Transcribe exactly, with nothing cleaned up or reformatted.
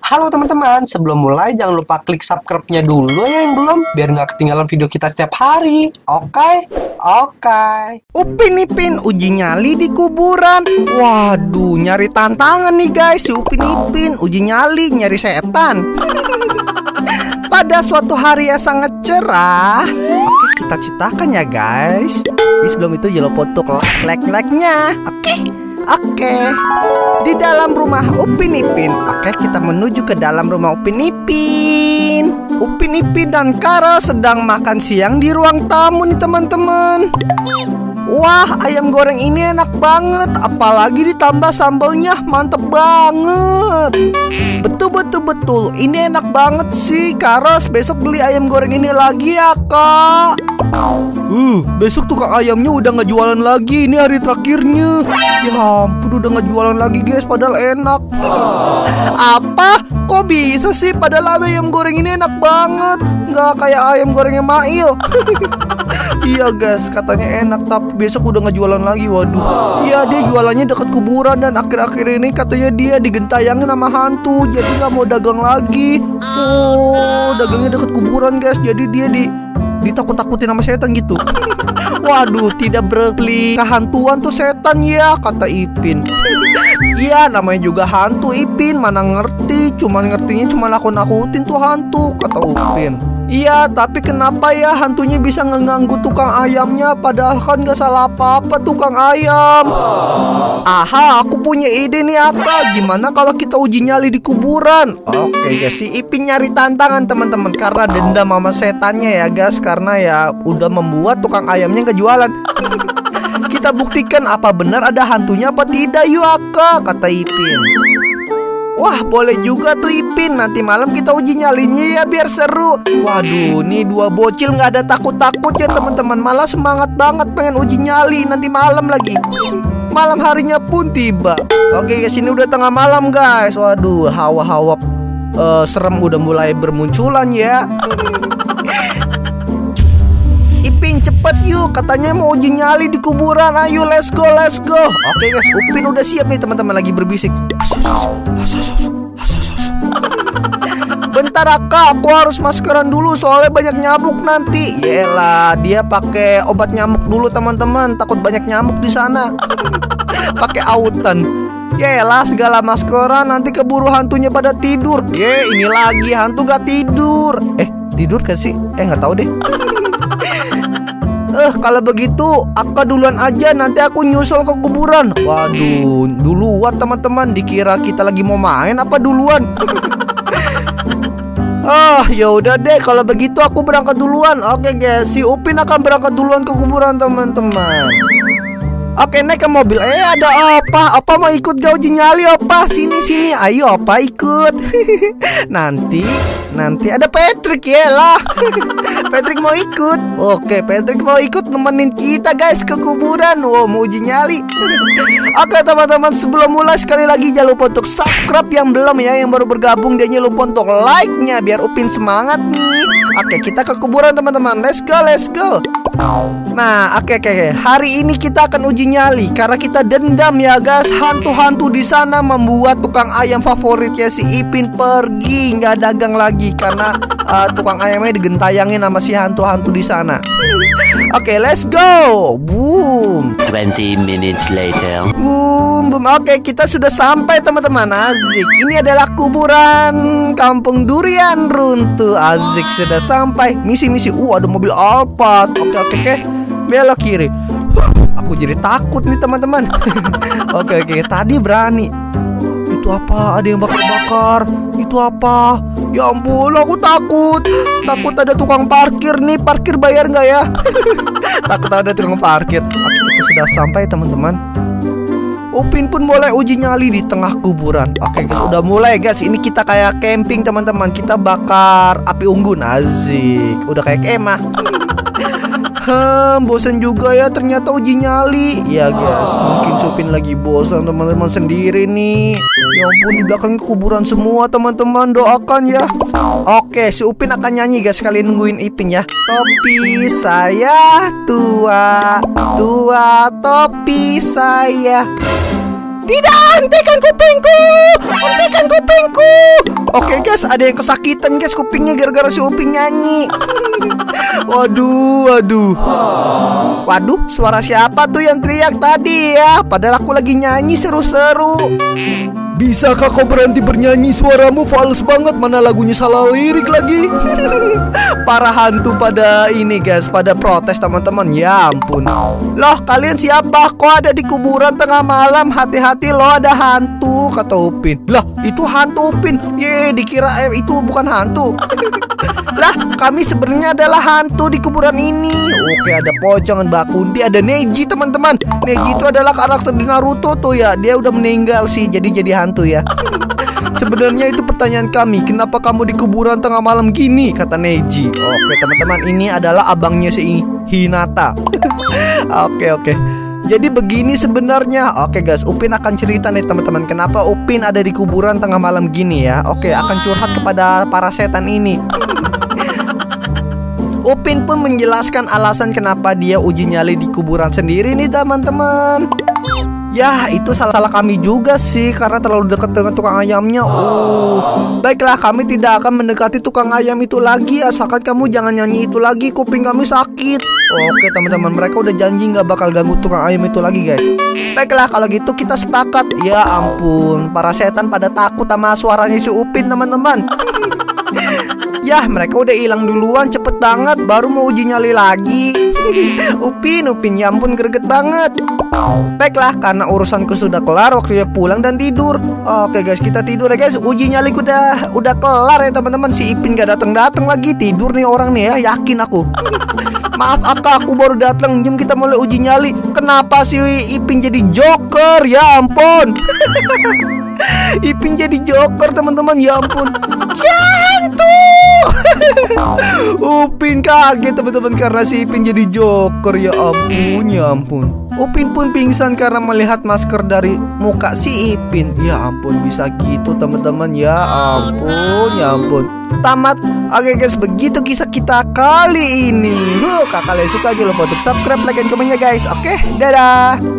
Halo teman-teman, sebelum mulai jangan lupa klik subscribe-nya dulu ya yang belum, biar nggak ketinggalan video kita setiap hari. Oke? Oke. Upin Ipin uji nyali di kuburan. Waduh, nyari tantangan nih guys. Si Upin Ipin uji nyali, nyari setan. Pada suatu hari yang sangat cerah. Oke, kita ciptakan ya guys. Tapi sebelum itu jangan lupa untuk like-like-nya. Oke. Oke, di dalam rumah Upin Ipin. Oke, kita menuju ke dalam rumah Upin Ipin. Upin Ipin dan Kara sedang makan siang di ruang tamu nih teman-teman. Wah, ayam goreng ini enak banget. Apalagi ditambah sambalnya, mantep banget. Betul-betul-betul, ini enak banget sih. Karas, besok beli ayam goreng ini lagi ya kak. Uh, besok tukang ayamnya udah nggak jualan lagi. Ini hari terakhirnya. Ya ampun, udah nggak jualan lagi guys. Padahal enak. Apa? Kok bisa sih? Padahal ayam goreng ini enak banget. Nggak kayak ayam gorengnya Mail. Iya guys, katanya enak. Tapi besok udah nggak jualan lagi. Waduh. Iya, dia jualannya dekat kuburan. Dan akhir-akhir ini katanya dia digentayangin sama hantu. Jadi nggak mau dagang lagi. Oh, dagangnya dekat kuburan guys. Jadi dia di ditakut-takutin sama setan gitu. Waduh, tidak berkeli. Kehantuan tuh setan ya, kata Ipin. Iya, namanya juga hantu Ipin. Mana ngerti, cuman ngertinya cuma nakut-nakutin tuh hantu, kata Upin. Iya, tapi kenapa ya hantunya bisa ngeganggu tukang ayamnya? Padahal kan gak salah apa-apa tukang ayam. Aha, aku punya ide nih Aka. Gimana kalau kita uji nyali di kuburan? Oke guys, si Ipin nyari tantangan teman-teman. Karena dendam sama setannya ya guys. Karena ya udah membuat tukang ayamnya gak jualan. Kita buktikan apa benar ada hantunya apa tidak yuk Aka, kata Ipin. Wah, boleh juga tuh Ipin. Nanti malam kita uji nyalinya ya biar seru. Waduh, nih dua bocil nggak ada takut-takut ya teman-teman. Malah semangat banget pengen uji nyali nanti malam lagi. Malam harinya pun tiba. Oke guys, ini udah tengah malam guys. Waduh, hawa-hawa uh, serem udah mulai bermunculan ya. Ipin cepet yuk, katanya mau uji nyali di kuburan. Ayo let's go, let's go. Oke guys, Upin udah siap nih teman-teman, lagi berbisik. Bentar Aka, aku harus maskeran dulu soalnya banyak nyamuk nanti. Yelah, dia pakai obat nyamuk dulu teman-teman, takut banyak nyamuk di sana. Pakai autan. Yelah, segala maskeran nanti keburu hantunya pada tidur. Ye, ini lagi hantu gak tidur. Eh, tidur gak sih? Eh, nggak tahu deh. Eh, kalau begitu Aka duluan aja, nanti aku nyusul ke kuburan. Waduh, duluan teman-teman. Dikira kita lagi mau main apa duluan? Ah, ya udah deh kalau begitu aku berangkat duluan. Oke guys, si Upin akan berangkat duluan ke kuburan teman-teman. Oke, naik ke mobil. Eh, ada Opa. Opa mau ikut gak uji nyali Opa? Sini sini, ayo Opa ikut. Nanti Nanti ada Patrick ya lah. Patrick mau ikut. Oke, Patrick mau ikut nemenin kita guys ke kuburan. Wow, mau uji nyali. Oke teman-teman, sebelum mulai sekali lagi jangan lupa untuk subscribe yang belum ya. Yang baru bergabung dia jangan lupa untuk like-nya biar Upin semangat nih. Oke, kita ke kuburan teman-teman. Let's go, let's go. Nah, oke oke oke. Hari ini kita akan uji nyali karena kita dendam ya guys. Hantu-hantu di sana membuat tukang ayam favoritnya si Ipin pergi, nggak dagang lagi karena uh, tukang ayamnya digentayangin sama si hantu-hantu di sana. Oke, let's go. Boom. twenty minutes later. Boom, boom. Oke, kita sudah sampai teman-teman. Asik. Ini adalah kuburan Kampung Durian Runtuh. Asik, sudah sampai. Misi-misi. Uh, ada mobil Alphard. Oke, oke, oke. Belok kiri. Huh, aku jadi takut nih teman-teman. Oke, oke. Tadi berani. Itu apa? Ada yang bakar-bakar. Itu apa? Ya ampun, aku takut. Takut ada tukang parkir nih. Parkir bayar nggak ya? Takut ada tukang parkir. Oke, kita sudah sampai teman-teman. Upin pun mulai uji nyali di tengah kuburan. Oke guys, udah mulai guys. Ini kita kayak camping teman-teman. Kita bakar api unggun. Asik. Udah kayak kemah. Hmm, bosan juga ya ternyata uji nyali. Ya guys, mungkin Supin lagi bosan teman-teman sendiri nih. Ya ampun, di belakang kuburan semua teman-teman, doakan ya. Oke, si Upin akan nyanyi guys, kalian nungguin Ipin ya. Topi saya tua, tua topi saya. Tidak, hentikan kupingku. Hentikan kupingku. Oke guys, ada yang kesakitan guys kupingnya gara-gara si Upin nyanyi. Waduh, waduh. Waduh, suara siapa tuh yang teriak tadi ya? Padahal aku lagi nyanyi seru-seru. Bisakah kau berhenti bernyanyi? Suaramu fals banget. Mana lagunya salah lirik lagi. Para hantu pada ini guys, pada protes teman-teman. Ya ampun. Loh, kalian siapa? Kok ada di kuburan tengah malam? Hati-hati loh, ada hantu, kata Upin. Lah, itu hantu Upin. Ye, dikira eh, itu bukan hantu. Lah, kami sebenarnya adalah hantu di kuburan ini. Oke, ada Pocong, Mbak Kunti, ada Neji teman-teman. Neji itu adalah karakter di Naruto tuh ya. Dia udah meninggal sih, jadi jadi hantu ya. Sebenarnya itu pertanyaan kami, kenapa kamu di kuburan tengah malam gini? Kata Neji. Oke teman-teman, ini adalah abangnya si Hinata. Oke oke. Jadi begini sebenarnya. Oke guys, Upin akan cerita nih teman-teman, kenapa Upin ada di kuburan tengah malam gini ya. Oke, akan curhat kepada para setan ini. Upin pun menjelaskan alasan kenapa dia uji nyali di kuburan sendiri nih teman-teman. Ya, itu salah-salah kami juga sih, karena terlalu dekat dengan tukang ayamnya. Oh, baiklah, kami tidak akan mendekati tukang ayam itu lagi, asalkan kamu jangan nyanyi itu lagi, kuping kami sakit. Oke teman-teman, mereka udah janji nggak bakal ganggu tukang ayam itu lagi guys. Baiklah, kalau gitu kita sepakat. Ya ampun, para setan pada takut sama suaranya si Upin teman-teman. Yah, mereka udah hilang duluan, cepet banget, baru mau uji nyali lagi. Upin, Upin, ya ampun, greget banget. Baiklah, karena urusanku sudah kelar, waktunya pulang dan tidur. Oke guys, kita tidur ya guys. Uji nyali udah udah kelar ya teman-teman. Si Ipin gak datang-datang lagi, tidur nih orang nih ya, yakin aku. Maaf Aka, aku baru datang. Jom kita mulai uji nyali. Kenapa si Ipin jadi Joker? Ya ampun. Ipin jadi Joker teman-teman, ya ampun. Hantu. Upin kaget teman-teman karena si Ipin jadi Joker. Ya ampun, ya ampun. Upin pun pingsan karena melihat masker dari muka si Ipin. Ya ampun, bisa gitu teman-teman. Ya ampun, ya ampun. Tamat. Oke guys, begitu kisah kita kali ini. Loh, kalau kalian suka jangan lupa untuk subscribe, like, dan komennya guys. Oke, dadah.